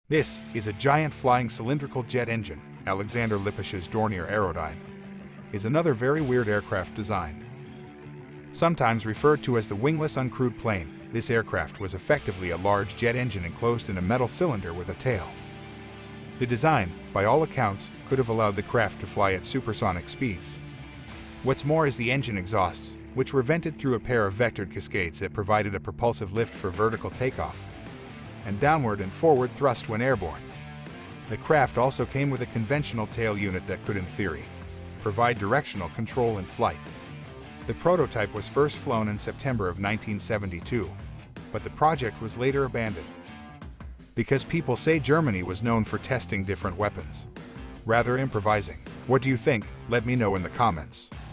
This is a giant flying cylindrical jet engine. Alexander Lippisch's Dornier Aerodyne is another very weird aircraft design. Sometimes referred to as the wingless uncrewed plane, this aircraft was effectively a large jet engine enclosed in a metal cylinder with a tail. The design, by all accounts, could have allowed the craft to fly at supersonic speeds. What's more is the engine exhausts, which were vented through a pair of vectored cascades that provided a propulsive lift for vertical takeoff and downward and forward thrust when airborne. The craft also came with a conventional tail unit that could, in theory, provide directional control in flight. The prototype was first flown in September of 1972, but the project was later abandoned because people say Germany was known for testing different weapons, rather improvising. What do you think? Let me know in the comments.